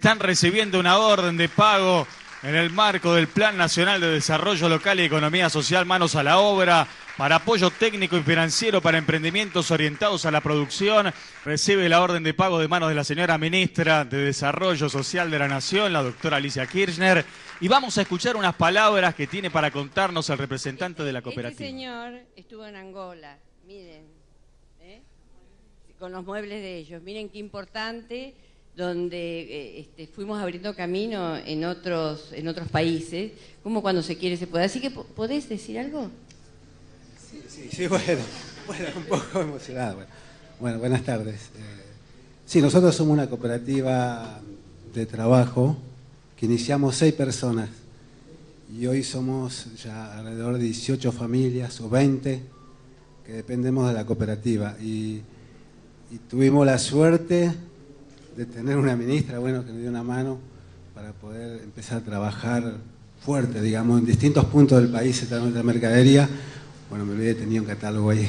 están recibiendo una orden de pago en el marco del Plan Nacional de Desarrollo Local y Economía Social Manos a la Obra, para apoyo técnico y financiero para emprendimientos orientados a la producción. Recibe la orden de pago de manos de la señora Ministra de Desarrollo Social de la Nación, la doctora Alicia Kirchner. Y vamos a escuchar unas palabras que tiene para contarnos el representante de la cooperativa. Este señor estuvo en Angola, miren, con los muebles de ellos. Miren qué importante, donde fuimos abriendo camino en otros países, como cuando se quiere se puede. Así que, ¿podés decir algo? Sí, bueno, un poco emocionado. Bueno, buenas tardes. Sí, nosotros somos una cooperativa de trabajo que iniciamos 6 personas y hoy somos ya alrededor de 18 familias o 20 que dependemos de la cooperativa y tuvimos la suerte de tener una ministra, que nos dio una mano para poder empezar a trabajar fuerte, digamos, en distintos puntos del país, esta nuestra mercadería. Bueno, me olvidé, tenía un catálogo ahí.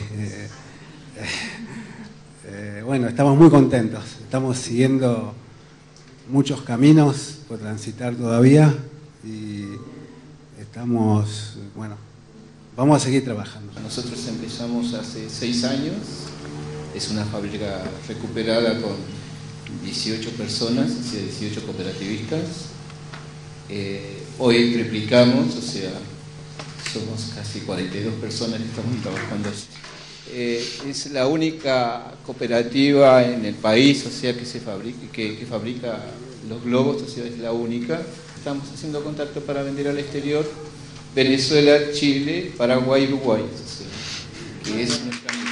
Estamos muy contentos. Estamos siguiendo muchos caminos por transitar todavía y estamos, vamos a seguir trabajando. Nosotros empezamos hace 6 años. Es una fábrica recuperada con 18 personas, o sea, 18 cooperativistas. Hoy triplicamos, o sea, somos casi 42 personas que estamos trabajando. Es la única cooperativa en el país, o sea, que fabrica los globos, o sea, es la única. Estamos haciendo contacto para vender al exterior, Venezuela, Chile, Paraguay, Uruguay, o sea, que es nuestra amiga.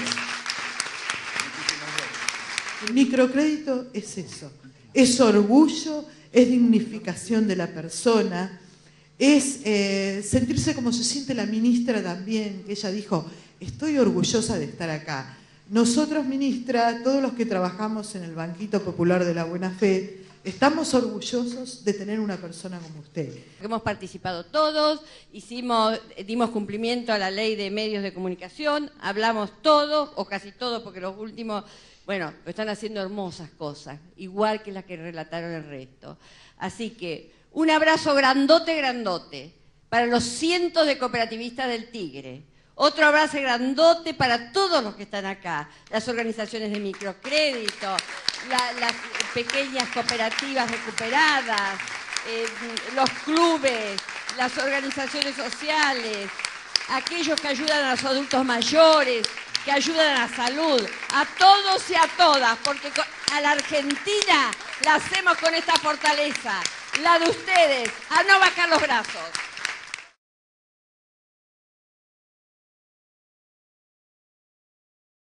El microcrédito es eso, es orgullo, es dignificación de la persona, es sentirse como se siente la ministra también, que ella dijo, estoy orgullosa de estar acá. Nosotros, ministra, todos los que trabajamos en el Banquito Popular de la Buena Fe, estamos orgullosos de tener una persona como usted. Hemos participado todos, dimos cumplimiento a la ley de medios de comunicación, hablamos todos, o casi todos, porque los últimos, están haciendo hermosas cosas, igual que las que relataron el resto. Así que, un abrazo grandote, grandote, para los cientos de cooperativistas del Tigre. Otro abrazo grandote para todos los que están acá, las organizaciones de microcrédito, las pequeñas cooperativas recuperadas, los clubes, las organizaciones sociales, aquellos que ayudan a los adultos mayores, que ayudan a la salud, a todos y a todas, porque a la Argentina la hacemos con esta fortaleza, la de ustedes, a no bajar los brazos.